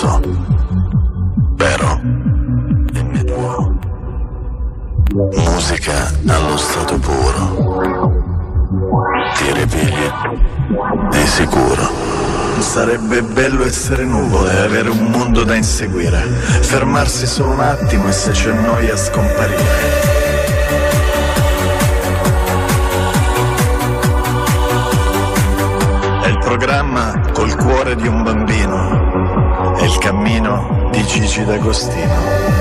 so, però dimmi tu. Musica allo stato puro, ti ripigli di sicuro. Sarebbe bello essere nuvole e avere un mondo da inseguire, fermarsi solo un attimo e se c'è noia scomparire. È il programma col cuore di un bambino, è il cammino di Gigi D'Agostino.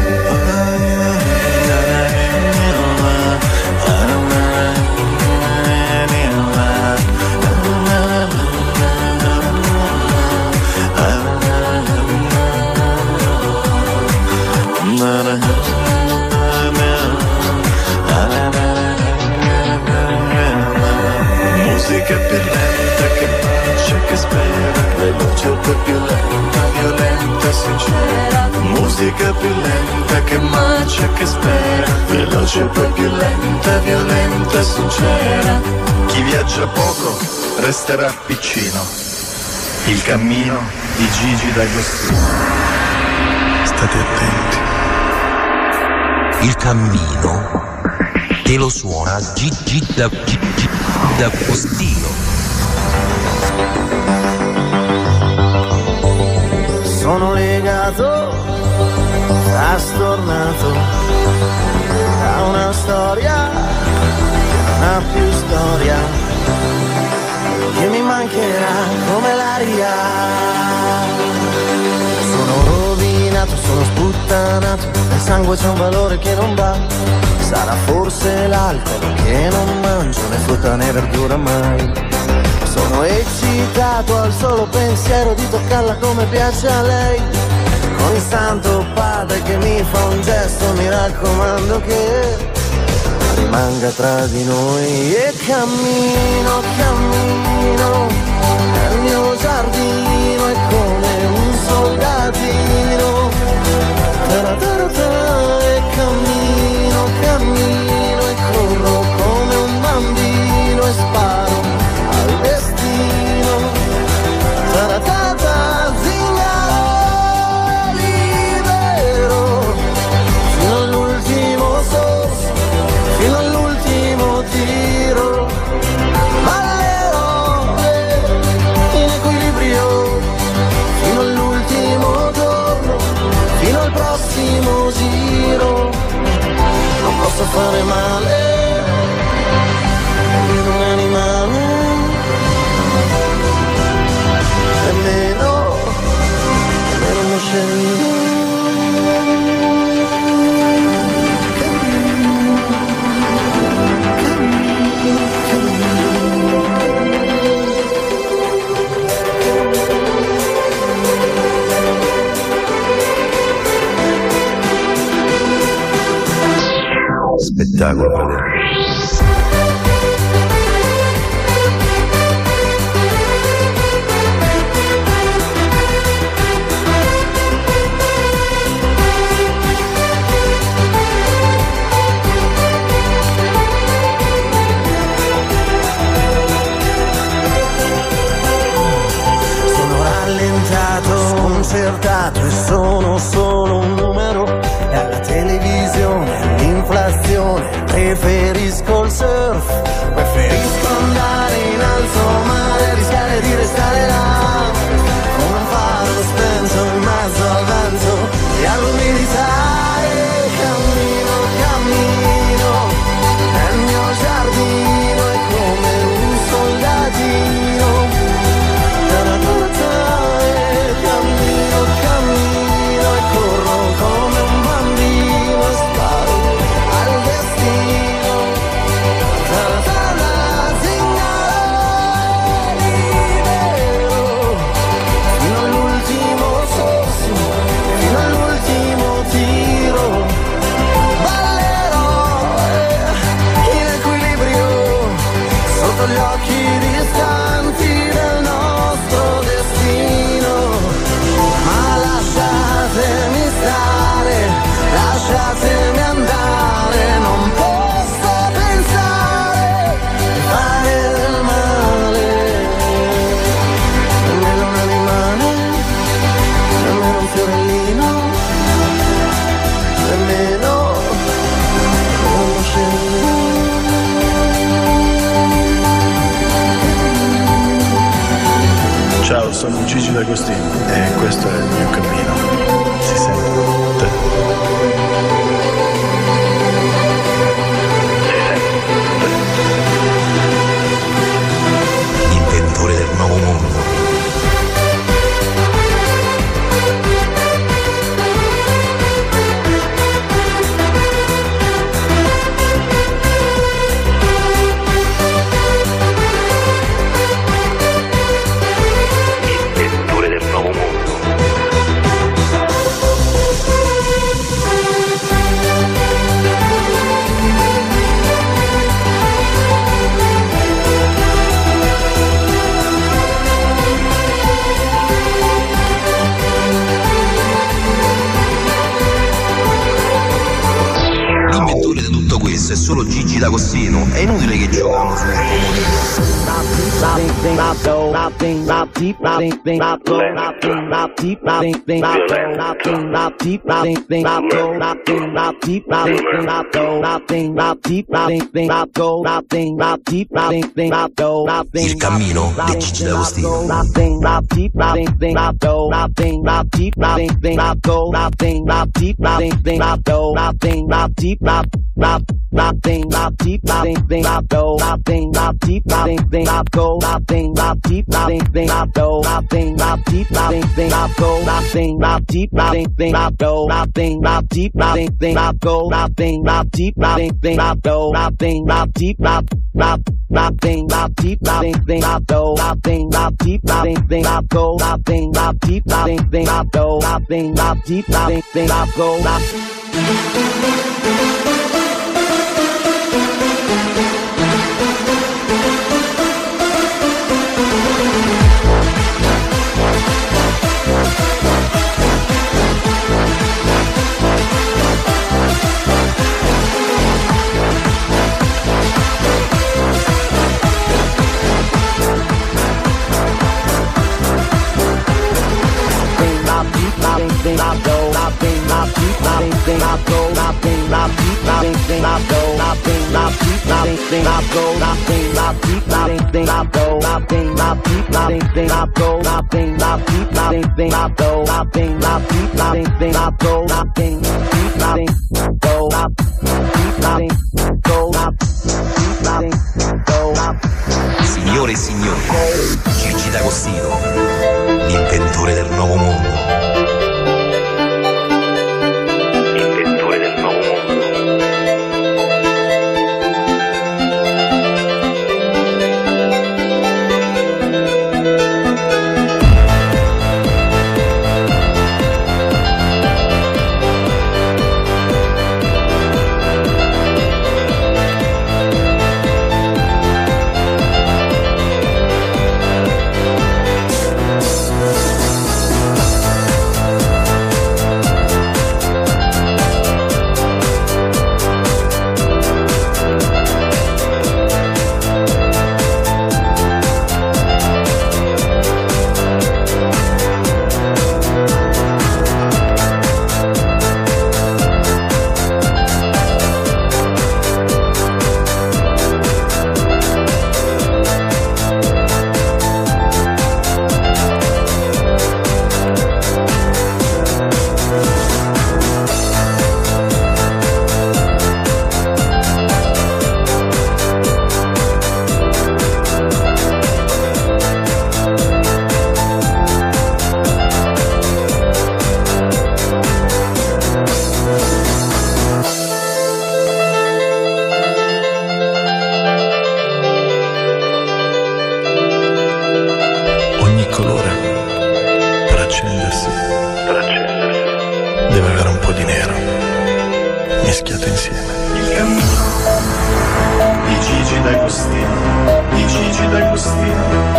Musica più lenta che bacia, che spera, veloce per più lenta, violenta, sincera. Musica più lenta che bacia, che spera, veloce per più lenta, violenta, sincera. Chi viaggia poco resterà piccino. Il cammino di Gigi D'Agostino. State attenti. Il cammino te lo suona Gigi D'Agostino. Sono legato, trastornato da una storia, una più storia, che mi mancherà come l'aria. Sono rovinato, sono sputtanato, nel sangue c'è un valore che non va. Sarà forse l'alcol che non mangio né frutta né verdura mai. Sono eccitato al solo pensiero di toccarla come piace a lei. Con il santo padre che mi fa un gesto, mi raccomando che rimanga tra di noi. E cammino, cammino, nel mio giardino è come un soldatino. Ta-ra-ta-ra-ta, e cammino, cammino e corro come un bambino e sparo al destino. Ta-ra-ta-ta, zingaro libero, fino all'ultimo sorso, fino all'ultimo tiro. Ballerò in equilibrio fino all'ultimo giorno, fino al prossimo giro. Non posso fare male ad un animale, nemmeno uno sceriffo. Spettacolo, fratello. Sono rallentato, sconcertato e sono solo un numero. E alla televisione, l'inflazione, preferisco il surf, preferisco andare in alto mare, rischiare di restare là, come un faro spento in mezzo al vento e all'umidità. E cammino, cammino, nel mio giardino è come un soldatino. Ta-ra-ta-ta, e cammino, cammino e corro come un bambino e sparo al destino. Ta-ra-ta-ta. Ciao, sono Gigi D'Agostino e questo è il mio cammino. Si sente? L'inventore del nuovo mondo. È solo Gigi D'Agostino, è inutile che giochiamo sul Il cammino di Gigi D'Agostino. Signore e signori, Gigi D'Agostino, l'inventore del nuovo mondo. Inventore del nuovo mondo. deve avere un po' di nero mischiato insieme. Il cammino di Gigi D'Agostino, di Gigi D'Agostino.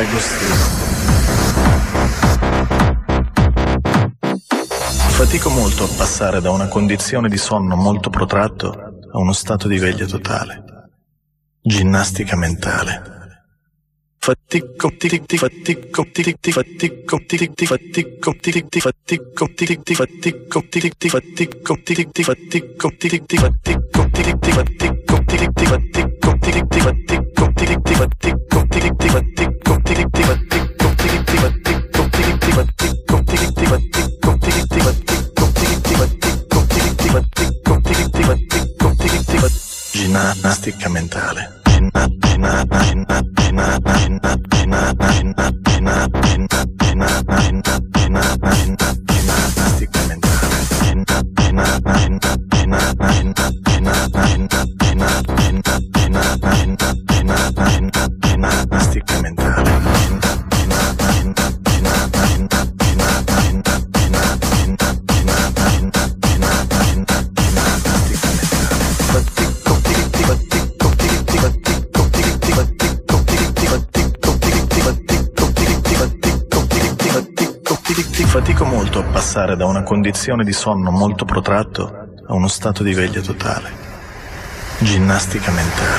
Fatico molto molto a passare da una condizione di sonno molto protratto a uno stato di veglia totale. Ginnastica mentale. Fatico, tic, fatico, tic, fatico, tic, fatico, tic, fatico, tic, fatico, tic, fatico, tic, fatico, tic, fatico, tic, fatico, tic, fatico, tic, fatico, tic, fatico, tic, fatico, ginnastica mentale. Fatico molto a passare da una condizione di sonno molto protratto a uno stato di veglia totale. Ginnastica mentale.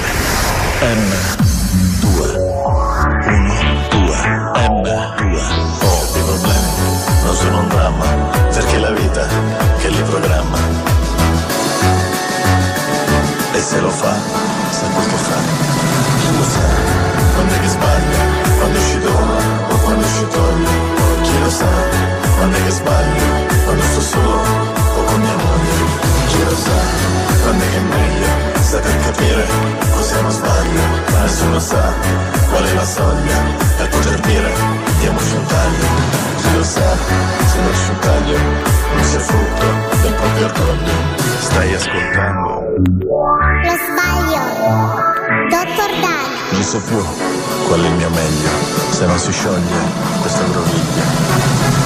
M2 1 2 M2 ho dei problemi, non sono un dramma, perché la vita che li programma. E se lo fa, sa quel che fa. Chi lo sa, quando è che sbaglia, quando ci dona o quando ci toglie. Chi lo sa, quando è che sbaglio, quando sto solo o con mia moglie. Chi lo sa, quando è che è meglio saper capire cos'è uno sbaglio. Ma nessuno sa qual è la soglia per poter dire diamoci un taglio. Chi lo sa, se darci un taglio non sia frutto del proprio orgoglio. Stai ascoltando Lo sbaglio, Dottor Dani. Non so più qual è il mio meglio se non si scioglie questa groviglia.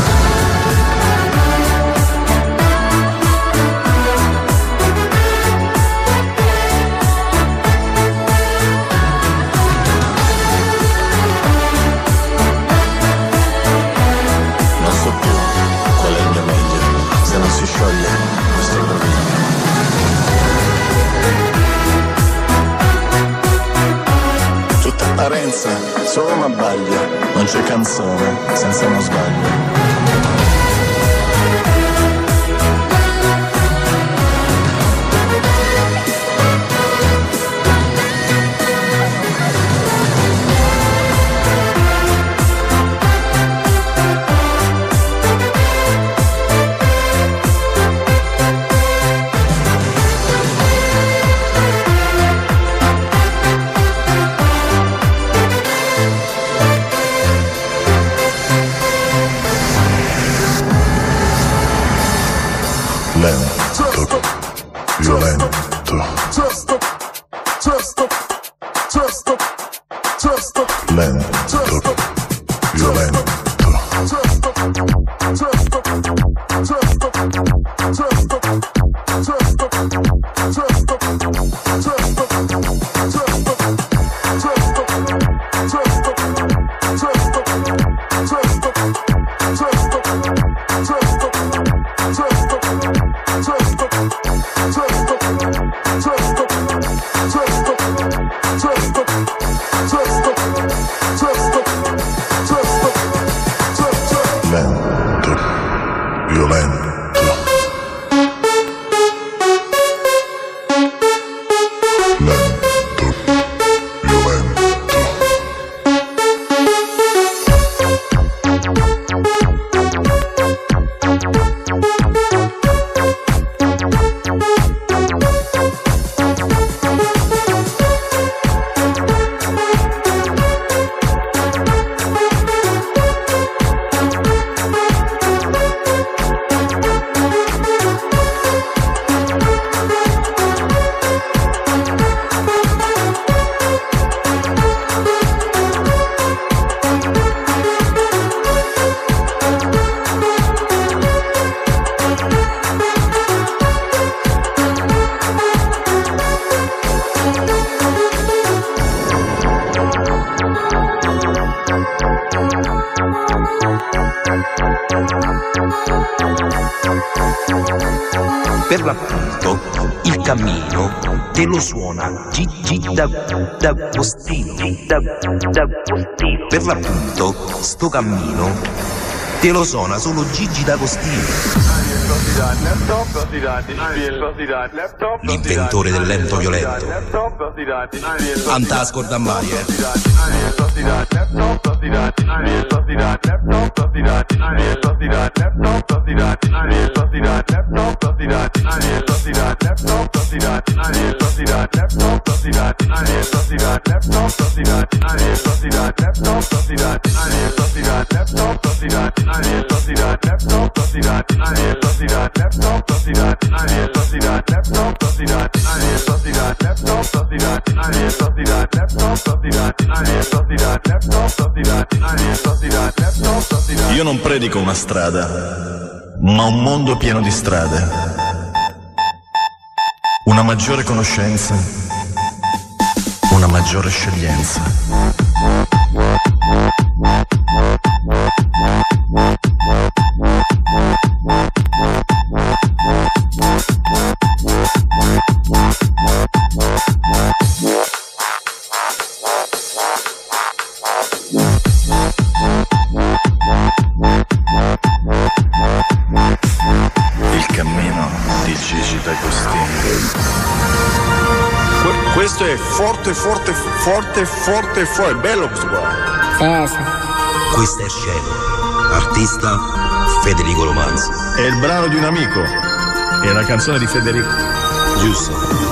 Si scioglie questo groviglio. Tutta apparenza, solo una baglia, non c'è canzone senza uno sbaglio. Lento, violento. Lento, violento. Lento, violento. per l'appunto il cammino te lo suona Gigi D'Agostino. Per l'appunto sto cammino te lo suona solo Gigi D'Agostino. L'inventore del lento violento. Antascorda mai, Io non predico una strada, ma un mondo pieno di strade. Una maggiore conoscenza, una maggiore sceglienza. Questo è forte, bello questo qua. Sì. Questo è Scemo, artista Federico Romanzi. È il brano di un amico, è la canzone di Federico. Giusto.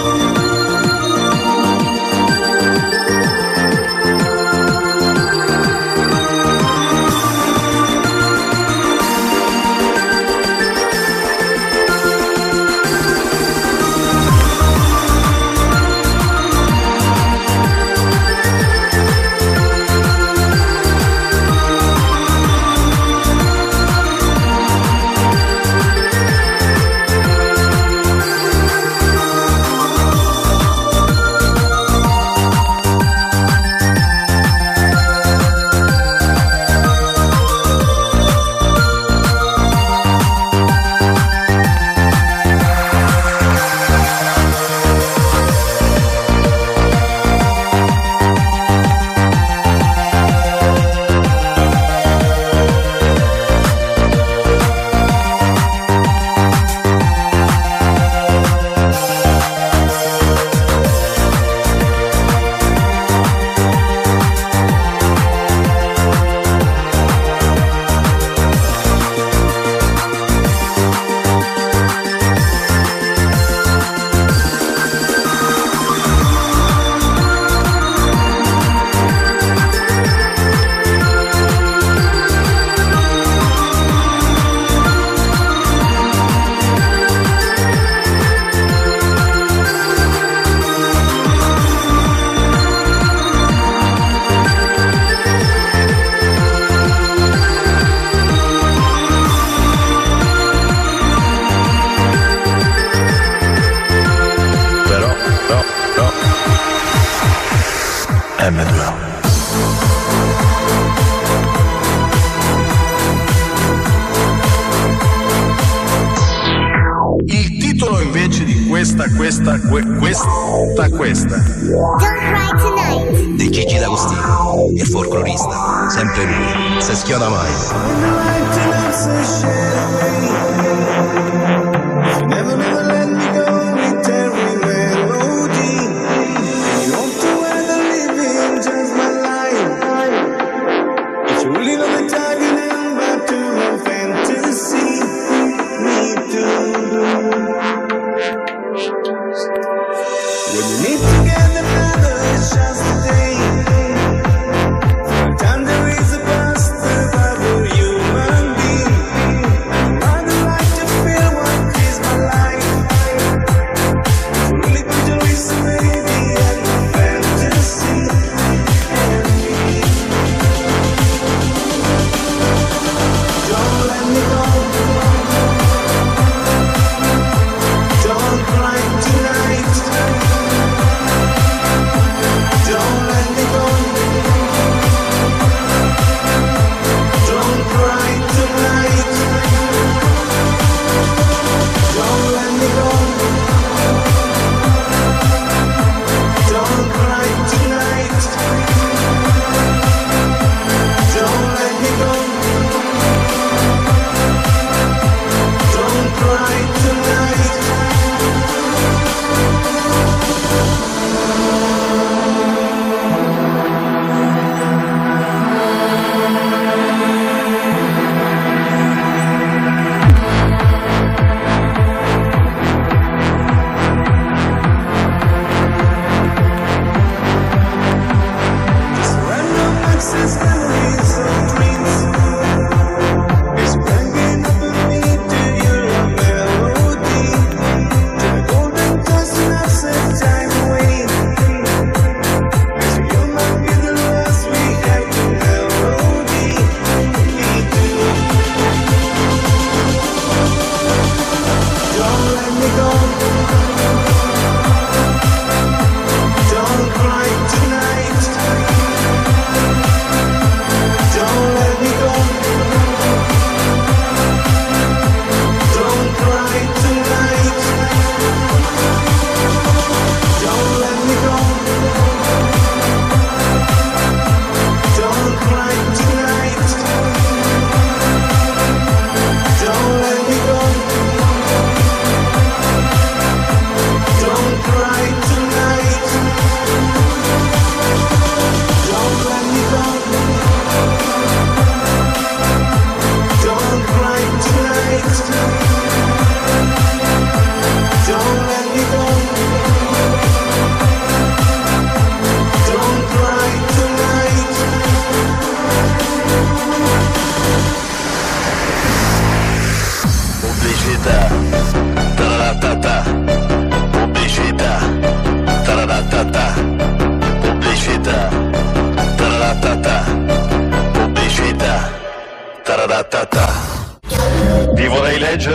Il titolo invece di questa Don't Cry Tonight Di Gigi D'Agostino, il folclorista, sempre lui, se schioda mai. Don't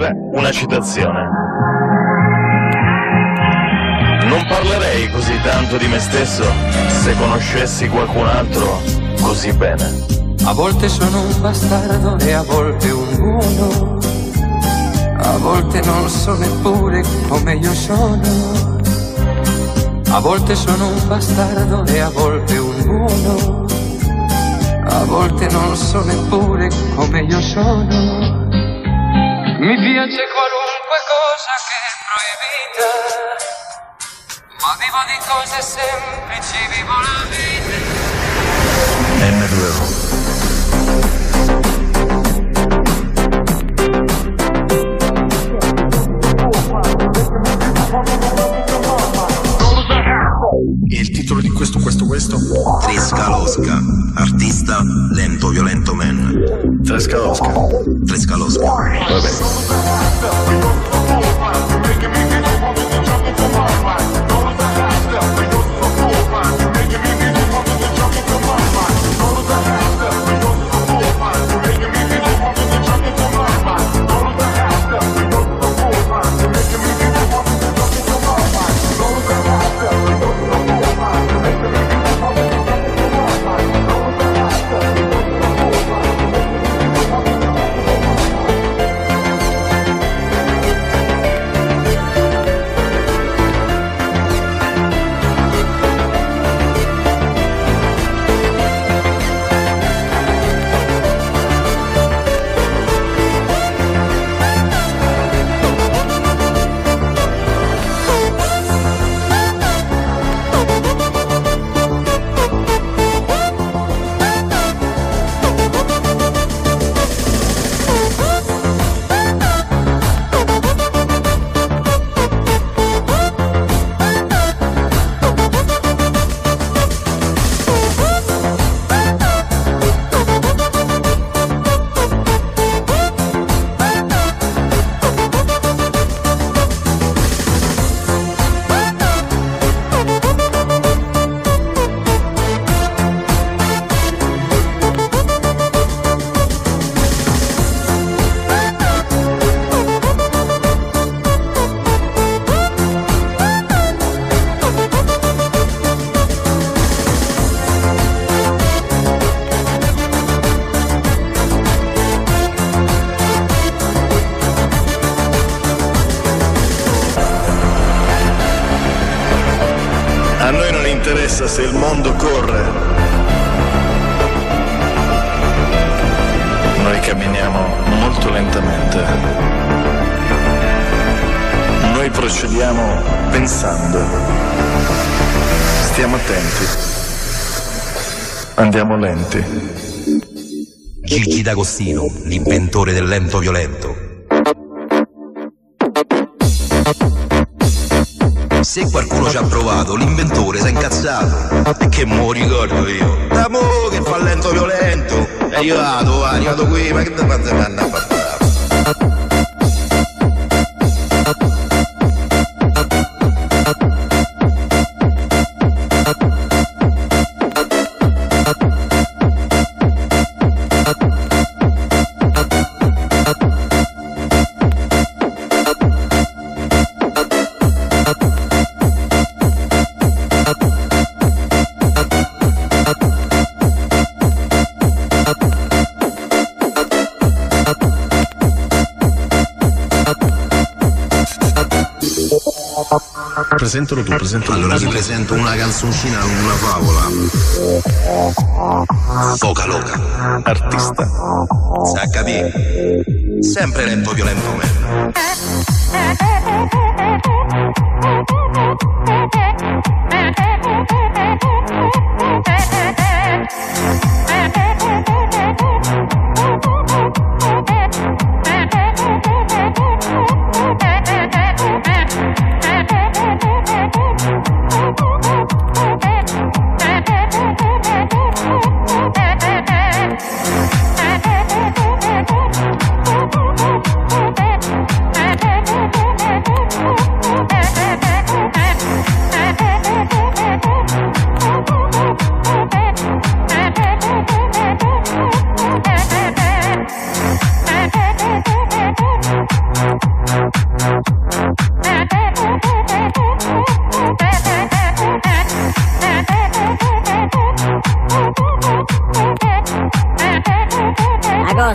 leggera una citazione. Non parlerei così tanto di me stesso se conoscessi qualcun altro così bene. A volte sono un bastardo e a volte un buono, a volte non so neppure come io sono. A volte sono un bastardo e a volte un buono, a volte non so neppure come io sono. Mi piace qualunque cosa che è proibita, ma vivo di cose semplici, vivo la vita. N2O. Il titolo di questo? Tresca-Losca, artista Lento Violento Man. Tresca-Losca. Vabbè. A noi non interessa se il mondo corre. Noi camminiamo molto lentamente. Noi procediamo pensando. Stiamo attenti. Andiamo lenti. Gigi D'Agostino, l'inventore del lento violento. Se qualcuno ci ha provato, l'inventore si è incazzato. E che mo ricordo io? Da mo che fa lento violento. È arrivato qui, ma che te fate manna a fare? Presentalo tu, Allora vi presento una canzoncina, una favola. Foca Loca, artista. sa capire? Sempre lento violento man.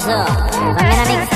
so, fammi una mix.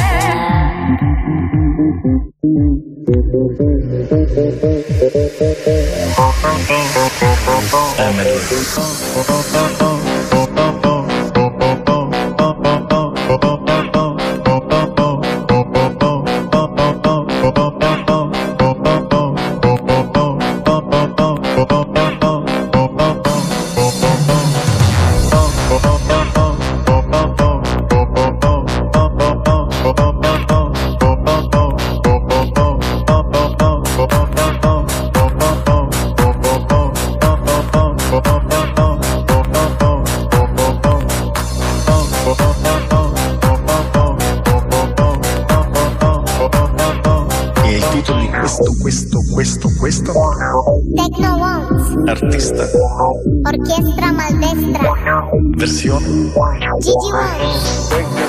Questo Techno Ones. artista, Orchestra maldestra. versione Gigi Ones.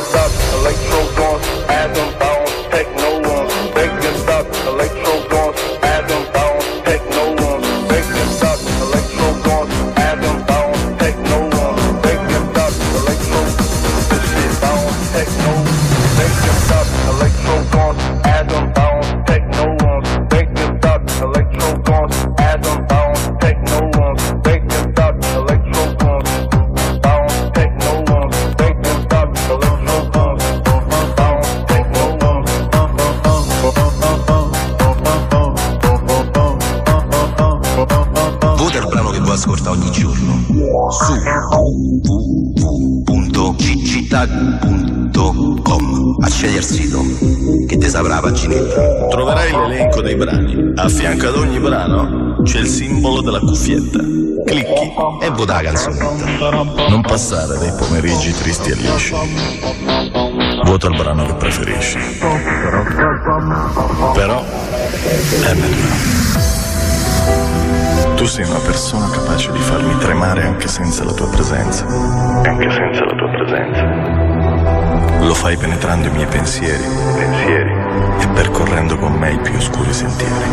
Ascolta ogni giorno su www.cicitag.com. accedi al sito che ti saprà la paginetta. Troverai l'elenco dei brani. A fianco ad ogni brano c'è il simbolo della cuffietta. Clicchi e vota la canzonetta. Non passare dei pomeriggi tristi e lisci. Vota il brano che preferisci. Però è meglio. Tu sei una persona capace di farmi tremare anche senza la tua presenza. Anche senza la tua presenza. Lo fai penetrando i miei pensieri. E percorrendo con me i più oscuri sentieri.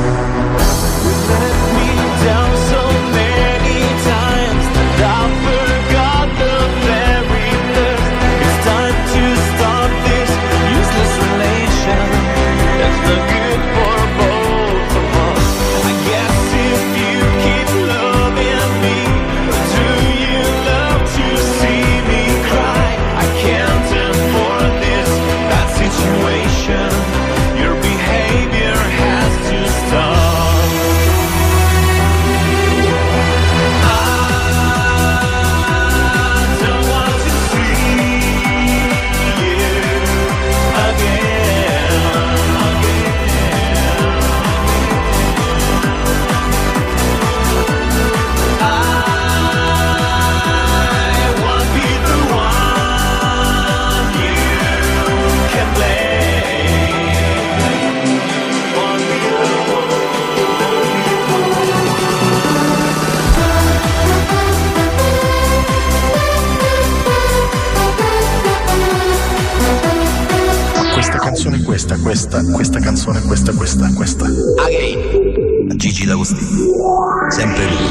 Questa canzone, questa. Again, Gigi D'Agostino, sempre lui.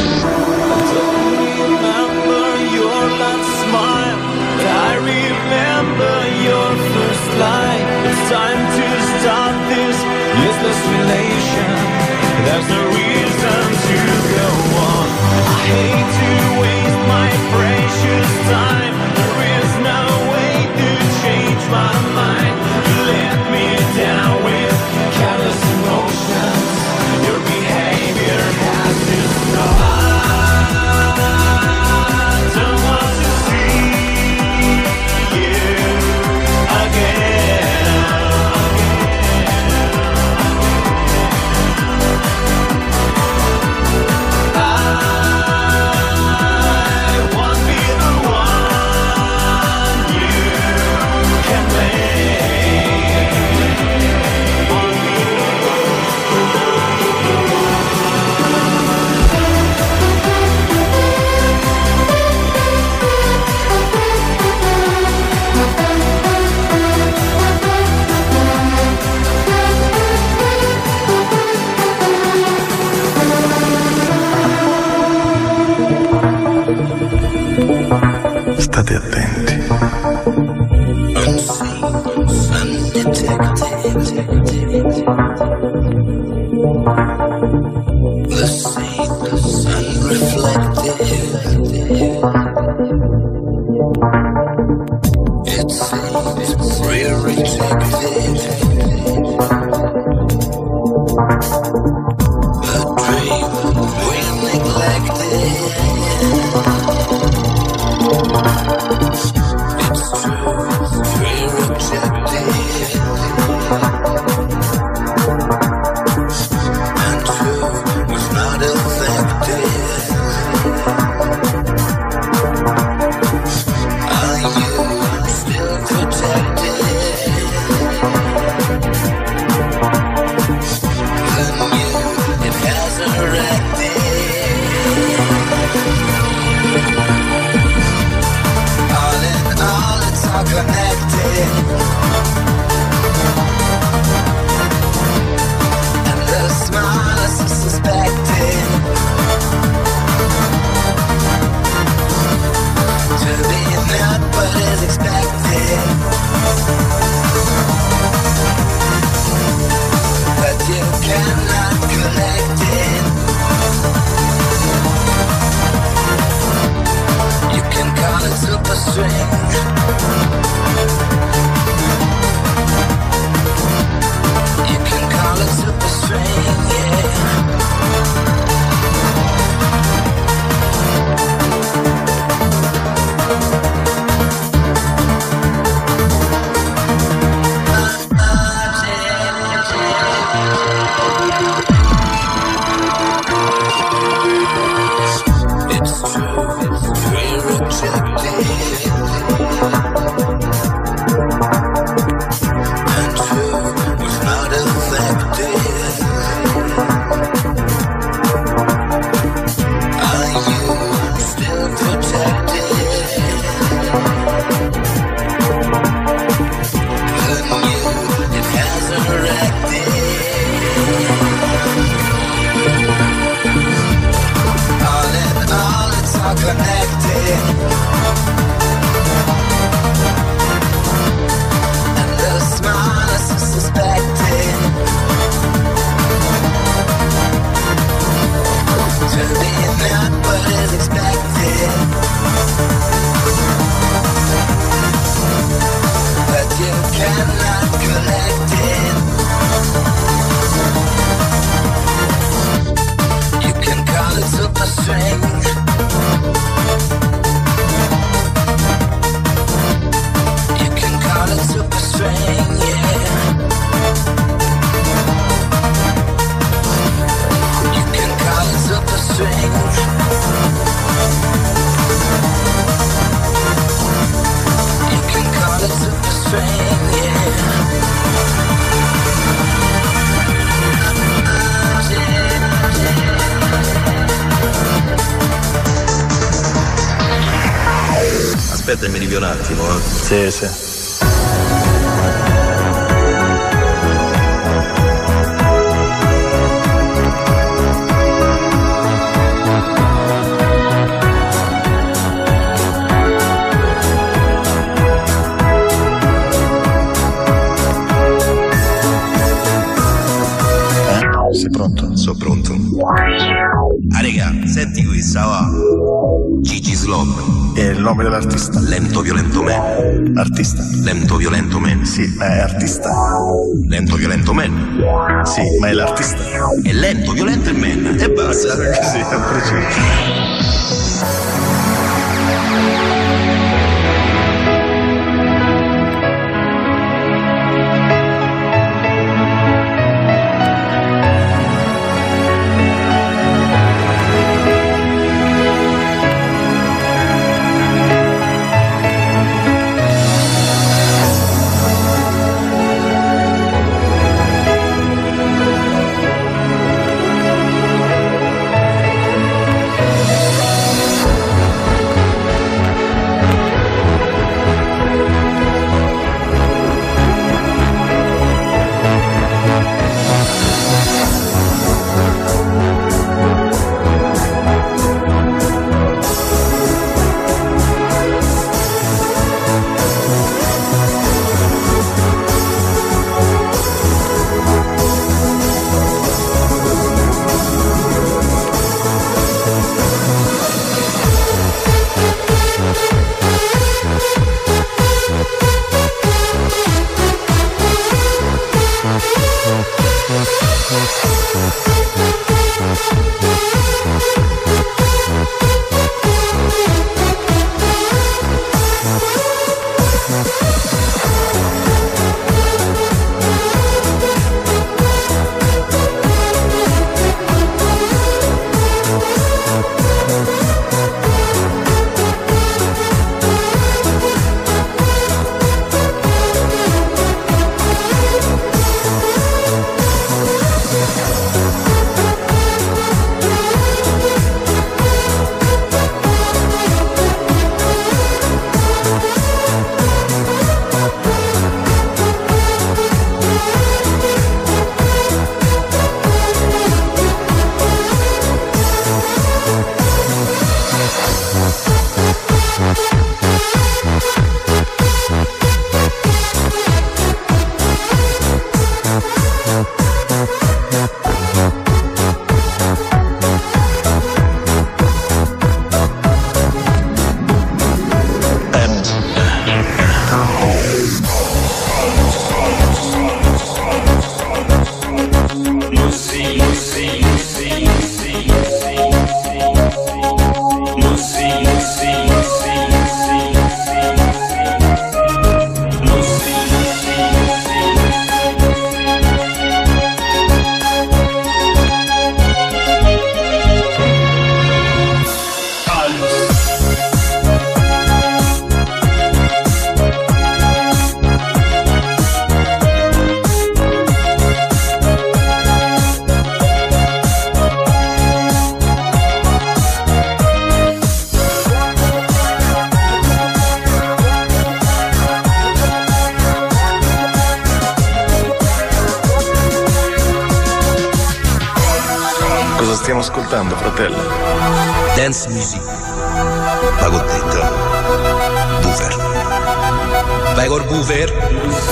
State attenti. Aspetta, mi rivio un attimo. Sì, sì. Sei pronto? Sono pronto. Ah, raga, senti questa, va. Gigi Slom. E il nome dell'artista? Lento Violento Man. Artista? Lento Violento Man. Sì, ma è artista. Lento Violento Man. Sì, ma è l'artista. È Lento Violento Man. E basta. Così, è preciso. ascoltando, fratello? Dance music. Ma con detto. Boofer. Vai col boofer.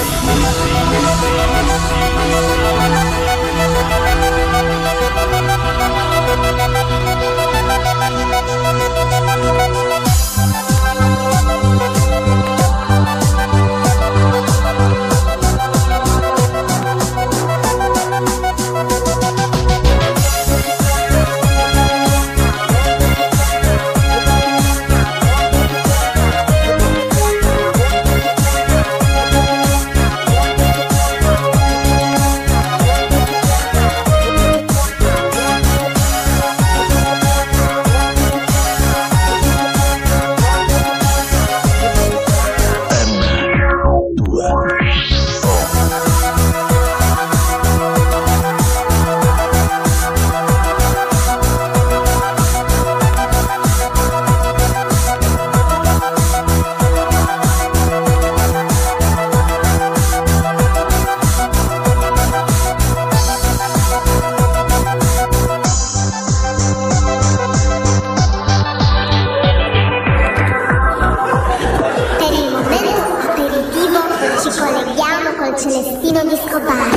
Celestino Disco Bar.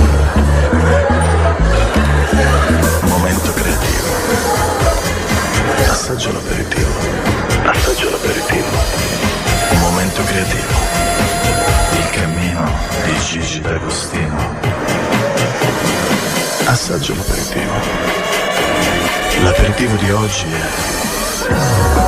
Momento creativo. Assaggio l'aperitivo. Assaggio l'aperitivo. Un momento creativo. Il cammino di Gigi D'Agostino. Assaggio l'aperitivo. L'aperitivo di oggi è...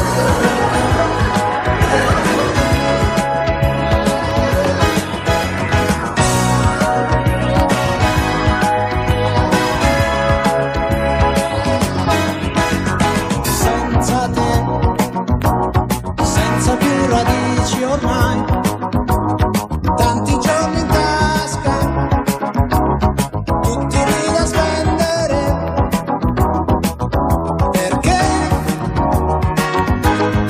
ormai, tanti giorni in tasca, tutti lì da spendere, perché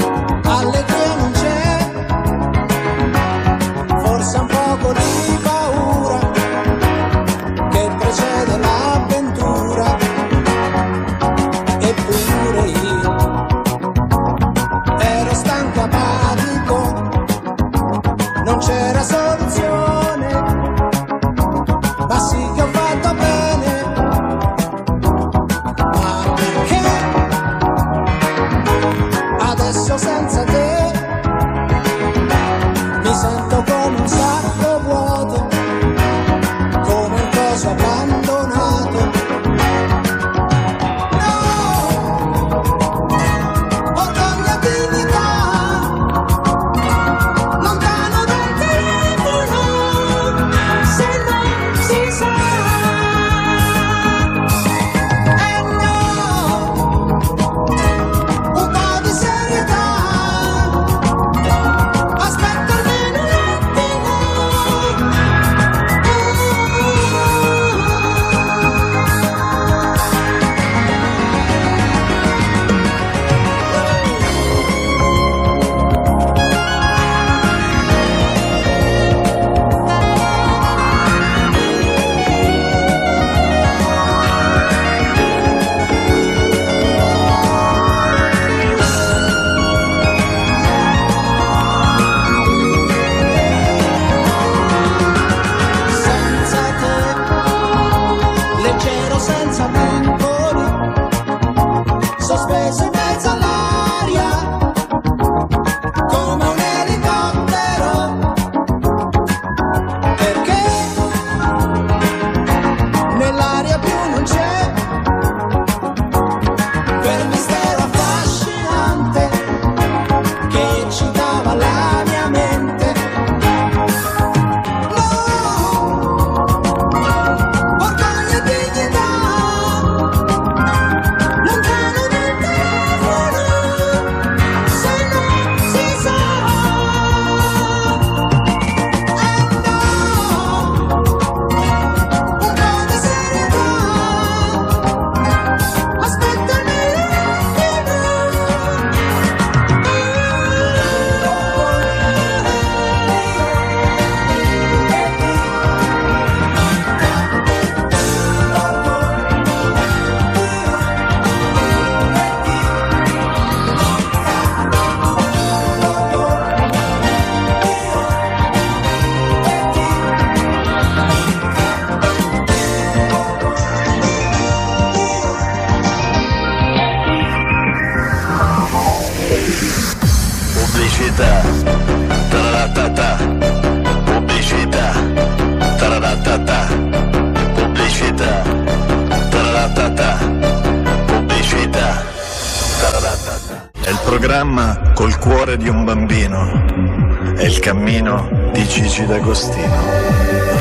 Programma col cuore di un bambino è il cammino di Gigi D'Agostino.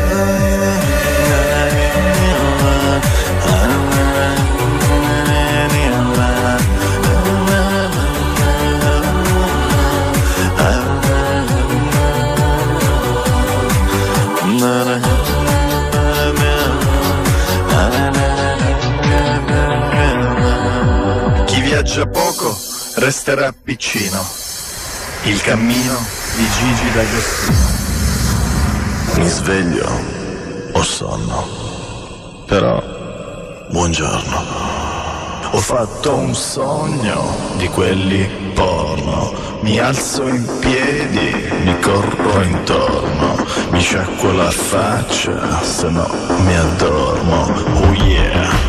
Chi viaggia poco resterà piccino. Il cammino di Gigi D'Agostino. Mi sveglio, ho sonno, però buongiorno. Ho fatto un sogno di quelli porno. Mi alzo in piedi, mi corro intorno, mi sciacquo la faccia, se no mi addormo. Oh yeah.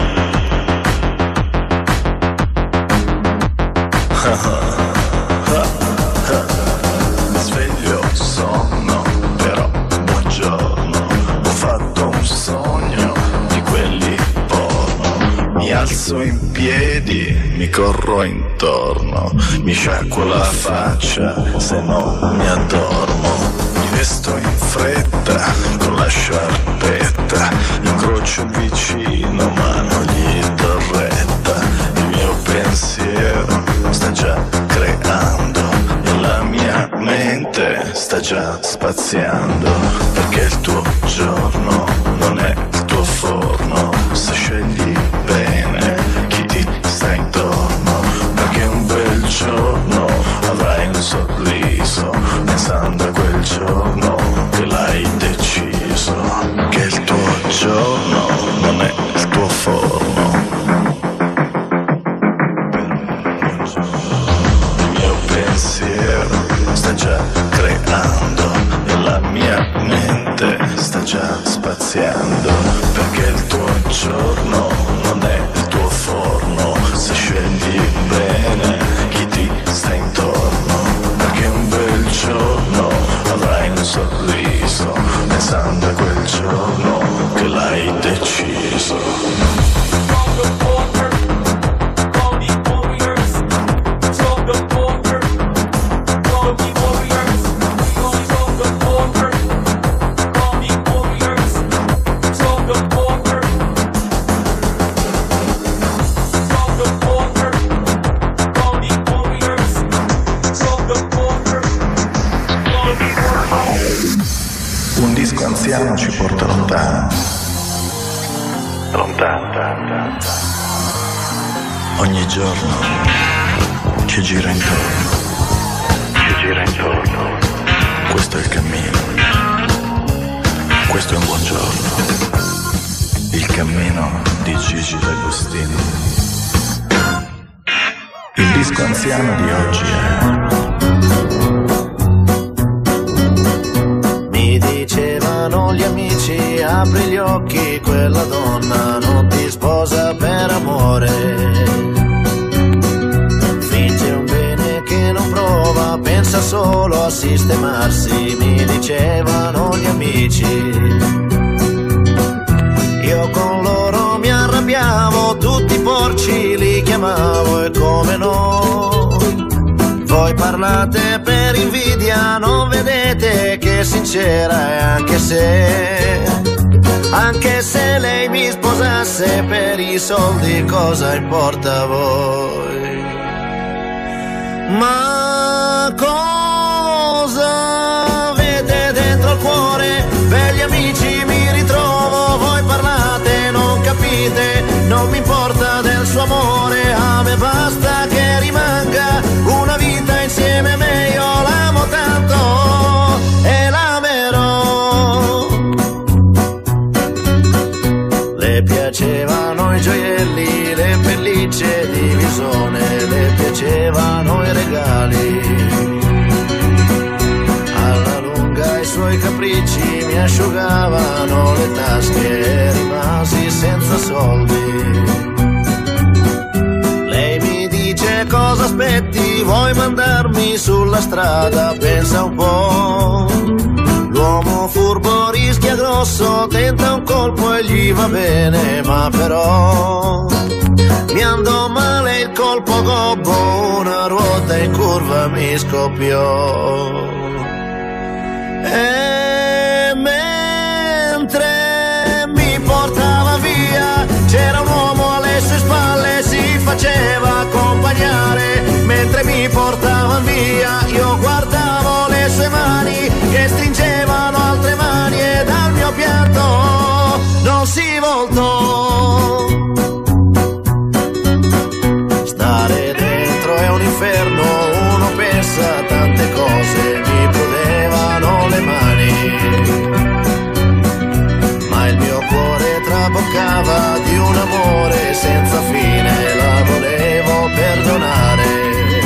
Sveglio, sonno, però buongiorno. Ho fatto un sogno di quelli porno. Mi alzo in piedi, mi corro intorno, mi sciacquo la faccia, se no mi addormo. Mi vesto in fretta, con la sciarpetta, incrocio il vicino ma non gli do retta. Il mio pensiero sta già creando e la mia mente sta già spaziando, perché il tuo giorno non è il tuo forno, se scegli bene chi ti sta intorno, perché un bel giorno avrai un sorriso, pensando a quel giorno che l'hai deciso, che il tuo giorno non è il tuo forno. Sta già creando e la mia mente sta già spaziando, perché il tuo giorno non è il tuo forno, se scegli bene chi ti sta intorno, perché un bel giorno avrai un sorriso, pensando a quel giorno che l'hai deciso. Un disco anziano ci porta lontano, lontano. Ogni giorno ci gira intorno, Questo è il cammino, questo è un buongiorno. Il cammino di Gigi D'Agostino. Il disco anziano di oggi è: mi dicevano gli amici, apri gli occhi, quella donna non ti sposa per amore, finge un bene che non prova, pensa solo a sistemarsi, mi dicevano gli amici. Io con loro mi arrabbiavo, tutti porci li chiamavo, e come no, voi parlate per invidia, non vedete che sincera è, anche se lei mi sposasse per i soldi, cosa importa a voi? Ma cosa avete dentro il cuore? Per gli amici mi ritrovo, voi parlate, non capite, non mi importa del suo amore, a me basta che rimanga una vita insieme a me, io l'amo tanto e l'amerò. Le piacevano i gioielli, le pellicce di visone, le piacevano i regali, alla lunga i suoi capricci mi asciugavano le tasche e rimasi senza soldi. Lei mi dice: cosa aspetti, vuoi mandarmi sulla strada? Pensa un po', l'uomo furbo rischia grosso, tenta un colpo e gli va bene, ma però mi andò male il colpo gobbo, una ruota in curva mi scoppiò. E mentre mi portava via c'era un uomo alle sue spalle, si faceva accompagnare. Mentre mi portava via io guardavo le sue mani che stringevano altre mani e dal mio pianto non si voltò. Stare dentro è un inferno, uno pensa a tante cose, mi prudevano le mani, ma il mio cuore traboccava di un amore senza fine, la volevo perdonare.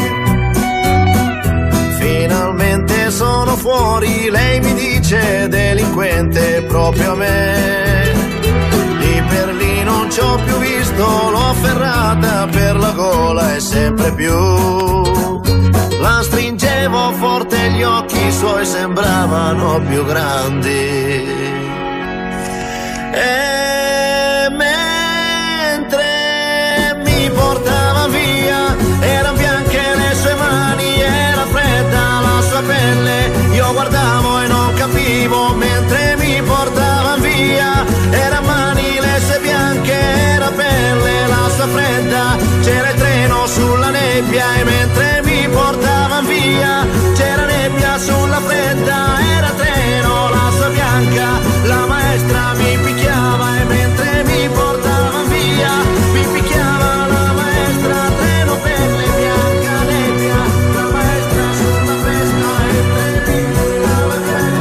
Finalmente sono fuori, lei mi dice delinquente proprio a me. Lì per lì non ci ho più visto, l'ho afferrata per la gola e sempre più la stringevo forte, gli occhi suoi sembravano più grandi. E mentre mi portava via erano bianche le sue mani, era fredda la sua pelle, io guardavo e non capivo. Mentre mi portava via era mani le sue bianche, era pelle la sua fredda, c'era il treno sulla nebbia. E mentre mi portava via c'era nebbia sulla fredda, era treno la sua bianca, la maestra mi picchiava. E mentre mi portava via mi picchiava la maestra, treno, pelle bianca, nebbia, la maestra sulla festa. E mentre mi portava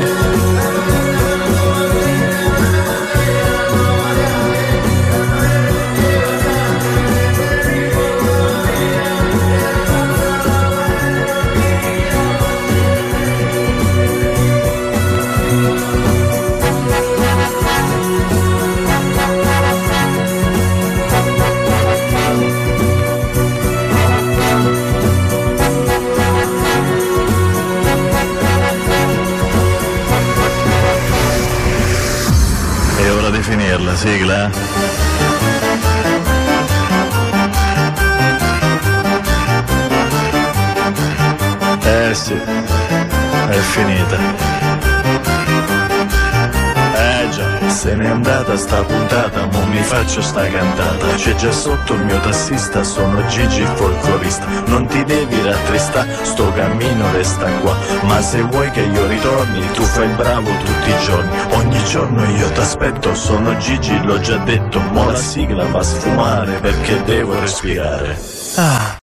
È ora di finirla, sigla. Sì, è finita. Già, se n'è andata sta puntata, mo mi faccio sta cantata. C'è già sotto il mio tassista, sono Gigi folclorista. Non ti devi rattristare, sto cammino resta qua. Ma se vuoi che io ritorni, tu fai il bravo tutti i giorni. Ogni giorno io t'aspetto, sono Gigi, l'ho già detto. Mo la sigla va a sfumare perché devo respirare.